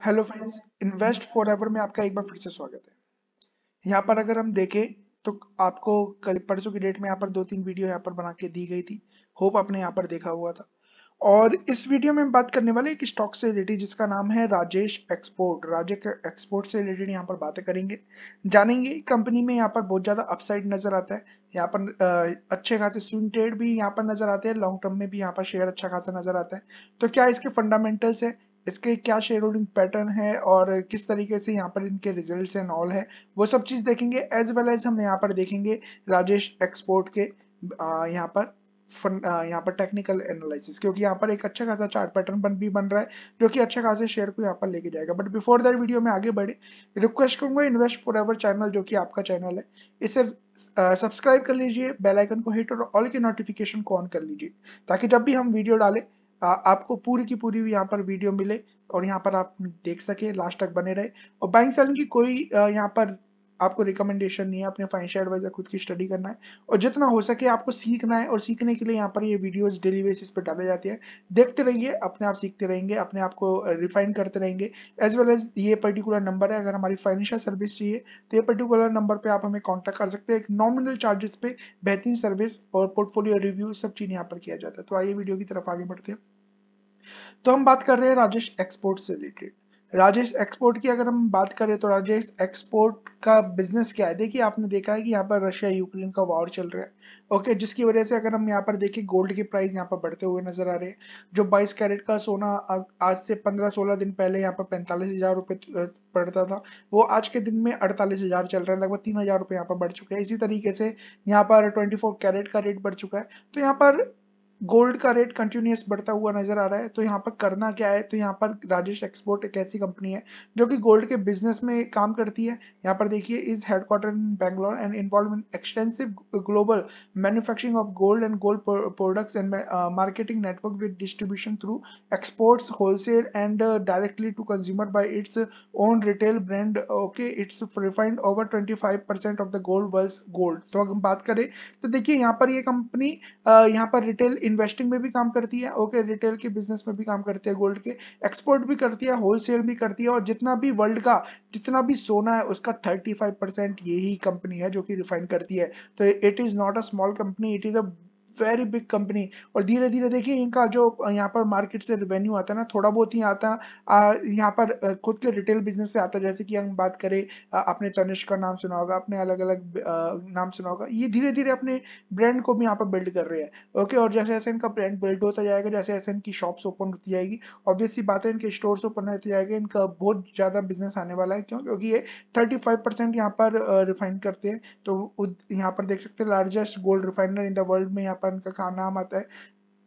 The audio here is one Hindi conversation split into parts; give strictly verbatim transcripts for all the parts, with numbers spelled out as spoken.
हेलो फ्रेंड्स, इन्वेस्ट फॉरएवर में आपका एक बार फिर से स्वागत है। यहाँ पर अगर हम देखें तो आपको कल परसों की डेट में यहाँ पर दो तीन वीडियो यहाँ पर बना के दी गई थी। होप आपने यहाँ पर देखा हुआ था। और इस वीडियो में हम बात करने वाले एक स्टॉक से रिलेटेड जिसका नाम है राजेश एक्सपोर्ट। राजेश एक्सपोर्ट से रिलेटेड यहाँ पर बातें करेंगे, जानेंगे कंपनी में यहाँ पर बहुत ज्यादा अपसाइड नजर आता है। यहाँ पर अ, अच्छे खासे स्विंग ट्रेड भी यहाँ पर नजर आते हैं, लॉन्ग टर्म में भी यहाँ पर शेयर अच्छा खासा नजर आता है। तो क्या इसके फंडामेंटल्स है, इसके क्या शेयर होल्डिंग पैटर्न है और किस तरीके से यहाँ पर इनके रिजल्ट्स एंड ऑल है, वो सब चीज देखेंगे। एज वेल एज हम यहाँ पर देखेंगे राजेश एक्सपोर्ट के अ, यहाँ पर फन यहाँ पर टेक्निकल एनालिसिस, क्योंकि यहाँ पर एक अच्छा खासा चार्ट पैटर्न बन भी बन रहा है जो कि अच्छे खासे शेयर को यहाँ पर लेके जाएगा। बट बिफोर दैट वीडियो में आगे बढ़े, रिक्वेस्ट करूंगा इन्वेस्ट फॉरएवर चैनल जो कि आपका चैनल है, इसे सब्सक्राइब कर लीजिए, बेल आइकन को हिट और ऑल की नोटिफिकेशन को ऑन कर लीजिए, ताकि जब भी हम वीडियो डालें आ, आपको पूरी की पूरी यहाँ पर वीडियो मिले और यहाँ पर आप देख सके, लास्ट तक बने रहे। और बाइंग सेलिंग की कोई आ, यहाँ पर आपको रिकमेंडेशन नहीं है, अपने फाइनेंशियल एडवाइजर खुद की स्टडी करना है और जितना हो सके आपको सीखना है। और सीखने के लिए यहाँ पर ये वीडियोस डेली बेसिस पे डाले जाते हैं, देखते रहिए, अपने आप सीखते रहेंगे, अपने आप को रिफाइन करते रहेंगे। एज वेल एज ये पर्टिकुलर नंबर है, अगर हमारी फाइनेंशियल सर्विस चाहिए तो ये पर्टिकुलर नंबर पे आप हमें कॉन्टैक्ट कर सकते हैं। एक नॉमिनल चार्जेस पे बेहतरीन सर्विस और पोर्टफोलियो रिव्यू सब चीज यहाँ पर किया जाता है। तो आइए वीडियो की तरफ आगे बढ़ते हैं। तो हम बात कर रहे हैं राजेश एक्सपोर्ट से रिलेटेड। राजेश एक्सपोर्ट की अगर हम बात करें तो राजेश एक्सपोर्ट का बिजनेस क्या है, देखिए आपने देखा है कि यहाँ पर रशिया यूक्रेन का वॉर चल रहा है, ओके, जिसकी वजह से अगर हम यहाँ पर देखें गोल्ड के प्राइस यहाँ पर बढ़ते हुए नजर आ रहे हैं। जो बाईस कैरेट का सोना आज से पंद्रह सोलह दिन पहले यहाँ पर पैंतालीस हजार रुपए पड़ता था, वो आज के दिन में अड़तालीस हजार चल रहा है, लगभग तीन हजार रुपए यहाँ पर बढ़ चुके हैं। इसी तरीके से यहाँ पर ट्वेंटी फोर कैरेट का रेट बढ़ चुका है। तो यहाँ पर गोल्ड का रेट कंटिन्यूस बढ़ता हुआ नजर आ रहा है। तो यहाँ पर करना क्या है, तो यहाँ पर राजेश एक्सपोर्ट एक ऐसी कंपनी है जो कि गोल्ड के बिजनेस में काम करती है। यहाँ पर देखिए, is headquarter in Bangalore and involve in extensive global manufacturing of gold and gold products and marketing network with distribution through exports wholesale and directly to consumer by its own retail brand. Okay, its refined over twenty five percent of the gold world gold. तो अगर हम बात करें तो देखिए यहाँ पर ये कंपनी यहाँ पर रिटेल इन्वेस्टिंग में भी काम करती है, ओके, रिटेल के बिजनेस में भी काम करती है, गोल्ड के एक्सपोर्ट भी करती है, होलसेल भी करती है, और जितना भी वर्ल्ड का जितना भी सोना है उसका थर्टी फाइव परसेंट यही कंपनी है जो कि रिफाइन करती है। तो it is not a small company, it is a very big company. और धीरे धीरे देखिए इनका जो यहाँ पर मार्केट से रेवेन्यू आता है ना, थोड़ा बहुत ही आता है यहाँ पर खुद के रिटेल बिजनेस से आता है। जैसे कि हम बात करें, आपने तनिष्क का नाम सुना होगा, आपने अलग अलग नाम सुना होगा, ये धीरे धीरे अपने ब्रांड को भी यहाँ पर बिल्ड कर रहे हैं, ओके। और जैसे जैसे इनका ब्रांड बिल्ड होता जाएगा, जैसे जैसे इनकी शॉप्स ओपन होती जाएगी, ऑब्वियसली बात है इनके स्टोर्स ओपन होते जाएंगे, इनका बहुत ज्यादा बिजनेस आने वाला है। क्यों? क्योंकि ये थर्टी फाइव परसेंट यहाँ पर रिफाइन करते हैं। तो यहाँ पर देख सकते हैं largest gold refiner in the world में यहाँ पर इनका नाम आता है।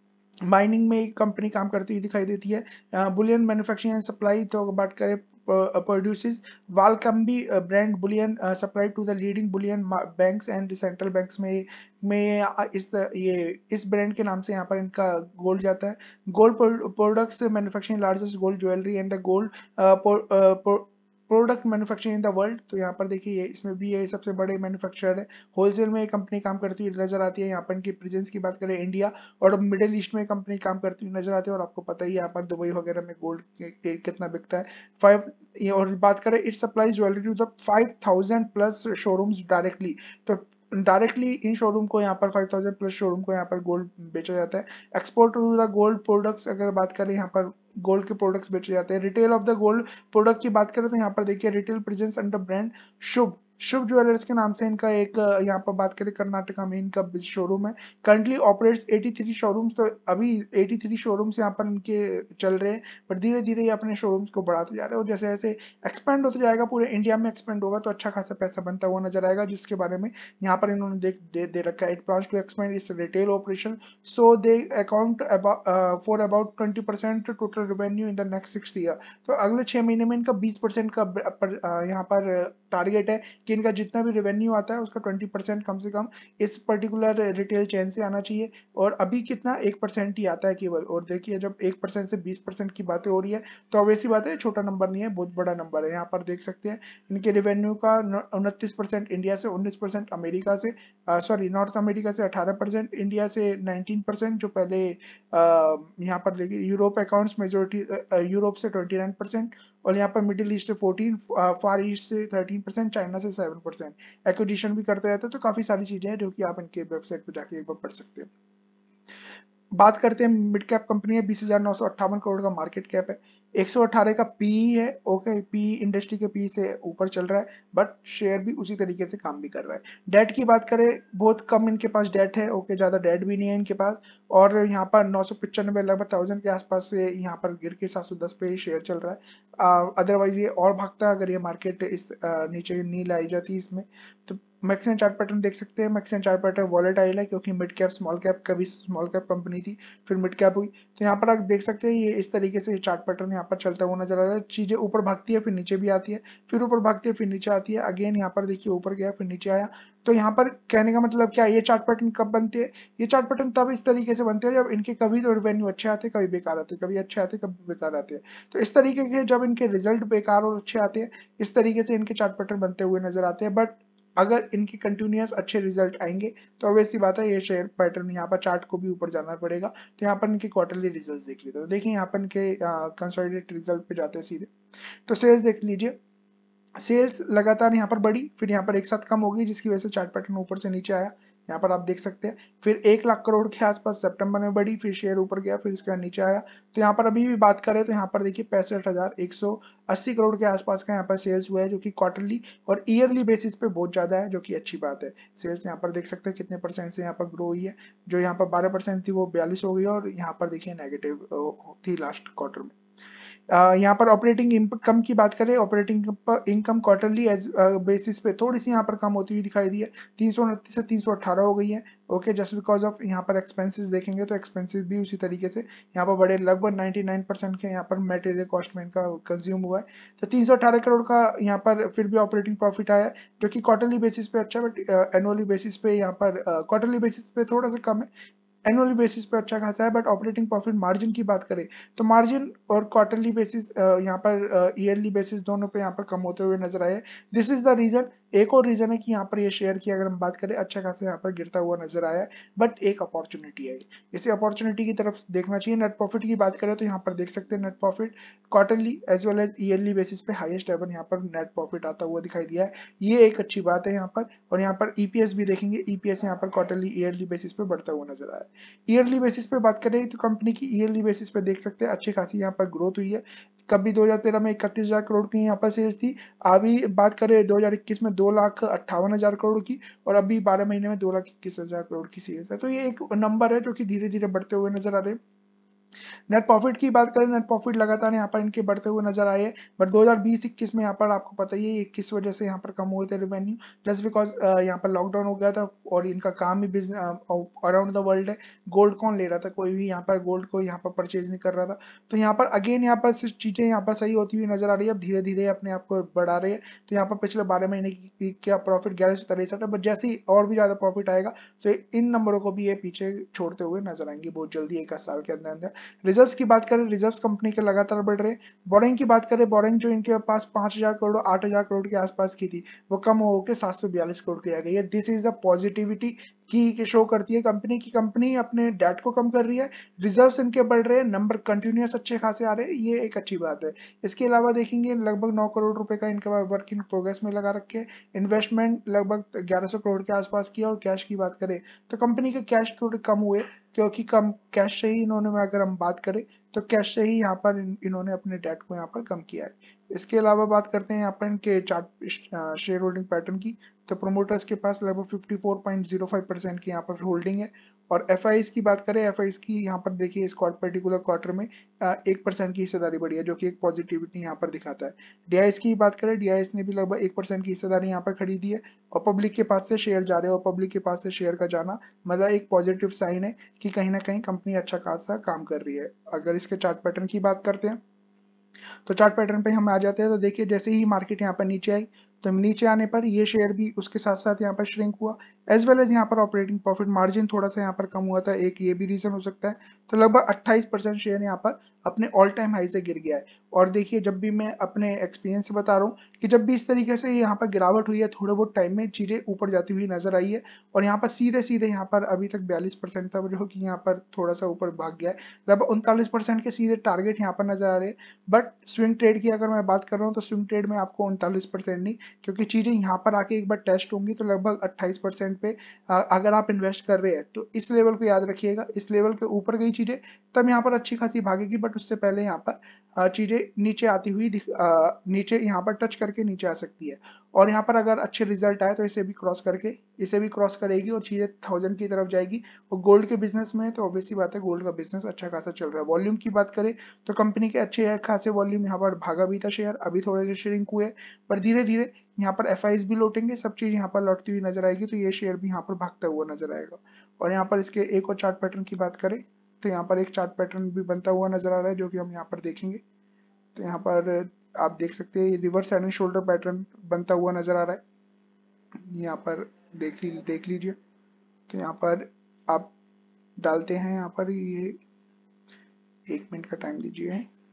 माइनिंग में कंपनी काम करती हुई दिखाई देती है। बुलियन मैन्युफैक्चरिंग एंड सप्लाई, तो बात करें produces Valcambi brand bullion supply to the leading bullion banks and central banks में में इस ये इस ब्रांड के नाम से यहाँ पर इनका गोल्ड जाता है। Gold products manufacturing largest gold jewellery and the gold product manufacturing in the world. तो यहाँ पर देखिए इसमें भी ये सबसे बड़े मैन्युफैक्चरर है। होलसेल में कंपनी काम करती हुई नजर आती है। यहाँ पर इनकी प्रेजेंस की बात करें इंडिया और मिडिल ईस्ट में कंपनी काम करती हुई नजर आती है। और आपको पता ही यहाँ पर दुबई वगैरह में गोल्ड कितना बिकता है। फाइव और बात करें, it supplies jewellery to the five thousand plus showrooms directly. तो डायरेक्टली इन शोरूम को यहाँ पर फाइव थाउजेंड प्लस शोरूम को यहाँ पर गोल्ड बेचा जाता है। Export to the gold products, अगर बात करें यहाँ पर गोल्ड के प्रोडक्ट्स बेचे जाते हैं। Retail of the gold product की बात करें तो यहाँ पर देखिए retail presence under brand Shubh Shubh jewellers के नाम से इनका एक, यहाँ पर बात करें कर्नाटका में इनका शोरूम है। Currently operates eighty three showrooms. तो अभी एटी थ्री शोरूम्स यहाँ पर इनके चल रहे हैं, पर धीरे धीरे ये अपने शोरूम्स को बढ़ाते जा रहे हैं। और जैसे जैसे एक्सपेंड होते जाएगा, पूरे इंडिया में एक्सपेंड होगा, तो अच्छा खासा पैसा बनता हुआ नजर आएगा, जिसके बारे में यहाँ पर इन्होंने देख दे, दे रखा है। It plans to expand its retail operation, so they account for about twenty percent total revenue in the next six year. तो अगले छह महीने में इनका बीस परसेंट का यहाँ पर टारगेट है कि इनका जितना भी रेवेन्यू आता है उसका ट्वेंटी परसेंट कम से कम इस पर्टिकुलर रिटेल चेन से आना चाहिए, और अभी कितना एक परसेंट ही आता है केवल। और देखिए जब एक परसेंट से बीस परसेंट की बातें हो रही है तो ऑब्वियसली बात है छोटा नंबर नहीं है, बहुत बड़ा नंबर है। यहाँ पर देख सकते हैं इनके रेवेन्यू का उनतीस परसेंट इंडिया से, उन्नीस परसेंट अमेरिका से, सॉरी नॉर्थ अमेरिका से अठारह परसेंट, इंडिया से नाइनटीन परसेंट, जो पहले यहाँ पर देखिए यूरोप अकाउंट्स मेजोरिटी यूरोप से ट्वेंटी नाइन परसेंट, और यहाँ पर मिडिल ईस्ट से फोर्टीन, फार ईस्ट से थर्टीन परसेंट, चाइना से सेवन परसेंट एक्विजिशन भी करते रहते हैं। तो काफी सारी चीजें हैं जो कि आप इनके वेबसाइट पे जाके एक बार पढ़ सकते हैं। बात करते हैं मिड कैप कंपनी है, बीस हजार नौ सौ अट्ठावन करोड़ का मार्केट कैप है, एक सौ अठारह का पी है। ओके, पी इंडस्ट्री के पी से ऊपर चल रहा है, बट शेयर भी उसी तरीके से काम भी कर रहा है। डेट की बात करें, बहुत कम इनके पास डेट है। ओके, ज्यादा डेट भी नहीं है इनके पास, और यहाँ पर नौ सौ पिचानवे लगभग थाउजेंड के आसपास से यहाँ पर गिर के सात सौ दस पे शेयर चल रहा है। अदरवाइज ये और भागता अगर ये मार्केट इस आ, नीचे नहीं लाई जाती इसमें। तो मैक्सिमम चार्ट पैटर्न देख सकते हैं, मैक्सिमम चार्ट पैटर्न वॉलेटाइल है क्योंकि मिड कैप स्मॉल कैप, कभी स्मॉल कैप कंपनी थी फिर मिड कैप हुई। तो यहाँ पर आप देख सकते हैं ये इस तरीके से चार्ट पैटर्न यहाँ पर चलता हुआ नजर आ रहा है। चीजें ऊपर भागती है फिर नीचे भी आती है, फिर ऊपर भागती है फिर नीचे आती है। अगेन यहाँ पर देखिए ऊपर गया फिर नीचे आया। तो यहाँ पर कहने का मतलब क्या, ये चार्ट पैटर्न कब बनते हैं? ये चार्ट पैटर्न तब इस तरीके से बनते हैं जब इनके कभी तो रेवेन्यू अच्छे आते हैं, कभी बेकार आते हैं, कभी अच्छे आते हैं, कभी बेकार आते हैं। तो इस तरीके के जब इनके रिजल्ट बेकार और अच्छे आते हैं, इस तरीके से इनके चार्ट पैटर्न बनते हुए नजर आते हैं। बट अगर इनके कंटिन्यूअस अच्छे रिजल्ट आएंगे तो ऑब्वियसली बात है ये शेयर पैटर्न यहाँ पर चार्ट को भी ऊपर जाना पड़ेगा। तो यहाँ पर इनके क्वार्टरली रिजल्ट देख लीजिए, तो देखिए यहाँ पर इनके कंसोलिडेटेड रिजल्ट पे जाते हैं सीधे। तो सेल्स देख लीजिए, सेल्स लगातार यहाँ पर बढ़ी, फिर यहाँ पर एक साथ कम हो गई जिसकी वजह से चार्ट पैटर्न ऊपर से नीचे आया। यहाँ पर आप देख सकते हैं फिर एक लाख करोड़ के आसपास सितंबर में बढ़ी, फिर शेयर ऊपर गया, फिर इसका नीचे आया। तो यहाँ पर अभी भी बात करें तो यहाँ पर देखिए पैंसठ हजार एक सौ अस्सी करोड़ के आसपास का यहाँ पर सेल्स हुआ है, जो कि क्वार्टरली और ईयरली बेसिस पे बहुत ज्यादा है, जो कि अच्छी बात है। सेल्स यहाँ पर देख सकते हैं कितने परसेंट से यहाँ पर ग्रो हुई है, जो यहाँ पर बारह परसेंट थी वो बयालीस हो गई, और यहाँ पर देखिए नेगेटिव थी लास्ट क्वार्टर में। Uh, यहाँ पर ऑपरेटिंग इनकम की बात करें, operating income quarterly as basis पे थोड़ी सी यहाँ पर कम होती हुई दिखाई दी है, तीन सौ उनतीस से तीन सौ अठारह हो गई है। ओके, जस्ट बिकॉज ऑफ यहाँ पर एक्सपेंसेस देखेंगे तो एक्सपेंसेस भी उसी तरीके से यहाँ पर बड़े, लगभग निन्यानवे परसेंट के यहाँ पर मटेरियल कॉस्ट में इनका कंज्यूम हुआ है। तो तीन सौ अठारह करोड़ का यहाँ पर फिर भी ऑपरेटिंग प्रॉफिट आया, जो कि क्वार्टरली बेसिस पे अच्छा, बट एनुअली बेसिस पे यहाँ पर क्वार्टरली बेसिस पे थोड़ा सा कम है, एनुअली बेसिस पे अच्छा खासा है। बट ऑपरेटिंग प्रॉफिट मार्जिन की बात करें तो मार्जिन और क्वार्टरली बेसिस यहाँ पर ईयरली बेसिस दोनों पे यहाँ पर कम होते हुए नजर आए। This is the reason. एक और रीजन है कि यहाँ पर ये शेयर की अगर हम बात करें अच्छा खासा यहाँ पर गिरता हुआ नजर आया है, बट एक अपॉर्चुनिटी है, इसी अपॉर्चुनिटी की तरफ देखना चाहिए। नेट प्रॉफिट की बात करें तो यहाँ पर देख सकते हैं net profit quarterly as well as yearly basis पे हाईएस्ट एवर यहाँ पर नेट प्रॉफिट आता हुआ दिखाई दिया है, ये एक अच्छी बात है यहाँ पर। और यहाँ पर ईपीएस भी देखेंगे, ईपीएस यहाँ पर क्वार्टरली ईयरली बेसिस पे बढ़ता हुआ नजर आया है। ईयरली बेसिस पे बात करें तो कंपनी की ईयरली बेसिस पे देख सकते हैं अच्छी खासी यहाँ पर ग्रोथ हुई है। कभी दो हज़ार तेरह में इकतीस हजार करोड़ की यहाँ पर सेल्स थी, अभी बात करें दो हज़ार इक्कीस में दो लाख अट्ठावन हजार करोड़ की, और अभी बारह महीने में दो लाख इक्कीस हजार करोड़ की सेल्स है। तो ये एक नंबर है जो कि धीरे धीरे बढ़ते हुए नजर आ रहे हैं। नेट प्रॉफिट की बात करें, नेट प्रॉफिट लगातार यहाँ पर इनके बढ़ते हुए नजर आए हैं, बट दो हज़ार बीस इक्कीस में यहाँ पर आपको पता ही है किस वजह से यहाँ पर कम हुए थे रेवेन्यू, जस्ट बिकॉज यहाँ पर लॉकडाउन हो गया था और इनका काम ही बिजनेस अराउंड द वर्ल्ड है। गोल्ड कौन ले रहा था, कोई भी यहाँ पर गोल्ड को यहाँ पर परचेज नहीं कर रहा था। तो यहाँ पर अगेन यहाँ पर चीजें यहाँ पर सही होती हुई नजर आ रही है, अब धीरे धीरे अपने आप को बढ़ा रहे हैं। तो यहाँ पर पिछले बारह महीने की क्या प्रॉफिट ग्यारह सौ तिरसठ है, बट जैसे ही और भी ज्यादा प्रॉफिट आएगा तो इन नंबरों को भी ये पीछे छोड़ते हुए नजर आएंगे बहुत जल्दी, एक साल के अंदर अंदर। रिजर्व्स की बात करें, रिजर्व्स कंपनी के लगातार बढ़ रहे हैं। बोरिंग की बात करें, बोरिंग जो इनके पास पांच हजार करोड़ आठ हजार करोड़ के आसपास की थी वो कम होकर सात सौ बयालीस करोड़ की आ गई है। दिस इज अ पॉजिटिविटी की शो करती है कंपनी की, कंपनी अपने डेट को कम कर रही है, रिजर्व्स इनके बढ़ रहे हैं, नंबर कंटिन्यूअस अच्छे खासे आ रहे हैं, ये एक अच्छी बात है। इसके अलावा देखेंगे लगभग नौ करोड़ रुपए का इनका वर्क इन प्रोग्रेस में लगा रखे, इन्वेस्टमेंट लगभग ग्यारह सौ करोड़ के आसपास किया। और कैश की बात करें तो कंपनी के कैश थोड़े कम हुए क्योंकि कम कैश से ही इन्होंने, अगर हम बात करें तो कैश से ही यहाँ पर इन, इन्होंने अपने डेट को यहाँ पर कम किया है। इसके अलावा बात करते हैं यहाँ पर इनके चार्ट शेयर होल्डिंग पैटर्न की, तो प्रोमोटर्स के पास लगभग चौवन पॉइंट ज़ीरो फाइव परसेंट की यहाँ पर होल्डिंग है। और एफ की बात करें, एफ की यहाँ पर देखिए इस पर्टिकुलर क्वार्टर में एक परसेंट की हिस्सेदारी बढ़ी है, जो कि एक पॉजिटिविटी यहाँ पर दिखाता है। डीआईएस की बात करें, डीआईएस ने भी लगभग एक परसेंट की हिस्सेदारी यहाँ पर खरीदी है, और पब्लिक के पास से शेयर जा रहे हैं, और पब्लिक के पास से शेयर का जाना मतलब एक पॉजिटिव साइन है कि कहीं ना कहीं कंपनी अच्छा खासा काम कर रही है। अगर इसके चार्ट पैटर्न की बात करते हैं तो चार्ट पैटर्न पे हम आ जाते हैं, तो देखिए जैसे ही मार्केट यहाँ पर नीचे आई तो नीचे आने पर ये शेयर भी उसके साथ साथ यहाँ पर श्रिंक हुआ, एज वेल एज यहाँ पर ऑपरेटिंग प्रॉफिट मार्जिन थोड़ा सा यहाँ पर कम हुआ था, एक ये भी रीजन हो सकता है। तो लगभग अट्ठाईस परसेंट शेयर यहाँ पर अपने ऑल टाइम हाई से गिर गया है। और देखिए, जब भी मैं अपने एक्सपीरियंस से बता रहा हूँ कि जब भी इस तरीके से यहाँ पर गिरावट हुई है, थोड़े बहुत टाइम में चीजें ऊपर जाती हुई नजर आई है, और यहाँ पर सीधे सीधे यहाँ पर अभी तक बयालीस परसेंट था जो कि यहाँ पर थोड़ा सा ऊपर भाग गया है, लगभग उनतालीस परसेंट के सीधे टारगेट यहाँ पर नजर आ रहे हैं। बट स्विंग ट्रेड की अगर मैं बात कर रहा हूँ तो स्विंग ट्रेड में आपको उनतालीस परसेंट नहीं, क्योंकि चीजें यहाँ पर आके एक बार टेस्ट होंगी तो लगभग अट्ठाईस परसेंट पे अगर आप इन्वेस्ट कर रहे हैं तो इस लेवल को याद रखिएगा। इस लेवल के ऊपर गई चीजें तब यहाँ पर अच्छी खासी भागेगी, बट उससे पहले यहाँ पर चीजें नीचे आती हुई नीचे यहाँ पर टच करके नीचे आ सकती है। और यहाँ पर अगर अच्छे रिजल्ट आए तो इसे भी क्रॉस करके इसे भी क्रॉस करेगी और चीजें थाउजेंड की तरफ जाएगी। और गोल्ड के बिजनेस में तो ऑब्वियसली बात है, गोल्ड का बिजनेस अच्छा खासा चल रहा है। वॉल्यूम की बात करें तो कंपनी के अच्छे खासे वॉल्यूम यहाँ पर भागा भी था शेयर, अभी थोड़े से श्रिंक हुए, पर धीरे धीरे यहाँ पर एफ आईज भी लौटेंगे, सब चीज यहाँ पर लौटती हुई नजर आएगी, तो ये शेयर भी यहाँ पर भागता हुआ नजर आएगा। और यहाँ पर इसके एक और चार्ट पैटर्न की बात करें तो यहाँ पर एक चार्ट पैटर्न भी बनता हुआ नजर आ रहा है जो कि हम यहाँ पर देखेंगे। तो यहाँ पर आप देख सकते हैं reverse head and shoulder pattern बनता हुआ नजर आ रहा है, यहाँ पर देख ली देख लीजिए। तो यहाँ पर आप डालते हैं, यहाँ पर ये एक मिनट का टाइम दीजिए।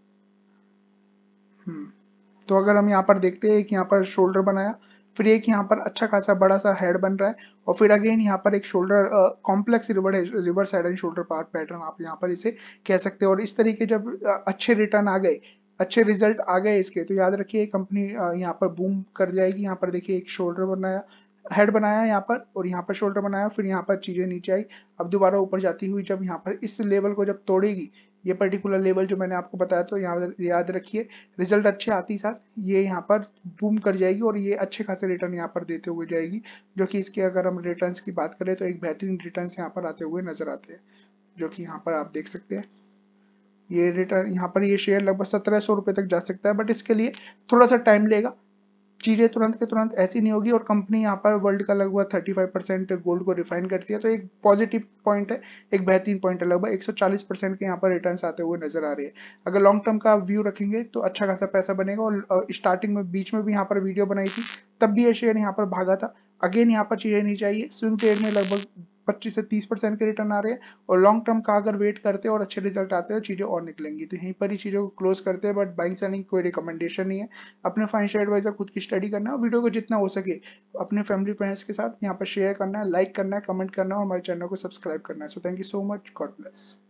हम्म तो अगर हम यहाँ पर देखते हैं कि यहाँ पर शोल्डर बनाया, फिर एक यहाँ पर अच्छा खासा बड़ा सा हेड बन रहा है, और फिर अगेन यहाँ पर एक shoulder complex reverse head and shoulder part pattern आप यहाँ पर इसे कह सकते हैं। और इस तरीके जब अच्छे रिटर्न आ गए, अच्छे रिजल्ट आ गए इसके, तो याद रखिए कंपनी यहाँ पर बूम कर जाएगी। यहाँ पर देखिए एक शोल्डर बनाया, हेड बनाया यहाँ पर, और यहाँ पर शोल्डर बनाया, फिर यहाँ पर चीजें नीचे आई, अब दोबारा ऊपर जाती हुई जब यहाँ पर इस लेवल को जब तोड़ेगी, ये पर्टिकुलर लेवल जो मैंने आपको बताया, तो यहाँ याद रखिए रिजल्ट अच्छे आते ही साथ ये यहाँ पर बूम कर जाएगी और ये अच्छे खासे रिटर्न यहाँ पर देते हुए जाएगी, जो कि इसके अगर हम रिटर्न्स की बात करें तो एक बेहतरीन रिटर्न्स यहाँ पर आते हुए नजर आते हैं, जो कि यहाँ पर आप देख सकते हैं। ये रिटर्न यहाँ पर ये शेयर लगभग सत्रह सौ रुपए तक जा सकता है, बट इसके लिए थोड़ा सा टाइम लेगा, चीजें तुरंत के तुरंत ऐसी नहीं होगी। और कंपनी यहाँ पर वर्ल्ड का लगभग पैंतीस परसेंट गोल्ड को रिफाइन करती है, तो एक पॉजिटिव पॉइंट है, एक बेहतरीन पॉइंट है। लगभग एक सौ चालीस परसेंट के यहाँ पर रिटर्न्स आते हुए नजर आ रहे हैं। अगर लॉन्ग टर्म का व्यू रखेंगे तो अच्छा खासा पैसा बनेगा। और स्टार्टिंग में बीच में भी यहाँ पर वीडियो बनाई थी, तब भी ये शेयर यहाँ पर भागा था। अगेन यहाँ पर चीजें नहीं चाहिए, स्विंग ट्रेड में लगभग पच्चीस से तीस परसेंट के रिटर्न आ रहे हैं, और लॉन्ग टर्म का अगर वेट करते हैं और अच्छे रिजल्ट आते हैं चीजें और निकलेंगी। तो यहीं पर ही चीजों को क्लोज करते हैं, बट बाइंग सेलिंग कोई रिकमेंडेशन नहीं है। अपने फाइनेंशियल एडवाइजर खुद की स्टडी करना है, वीडियो को जितना हो सके अपने फैमिली फ्रेंड्स के साथ यहाँ पर शेयर करना है, लाइक करना है, कमेंट करना है, और हमारे चैनल को सब्सक्राइब करना है। So thank you so much, god bless.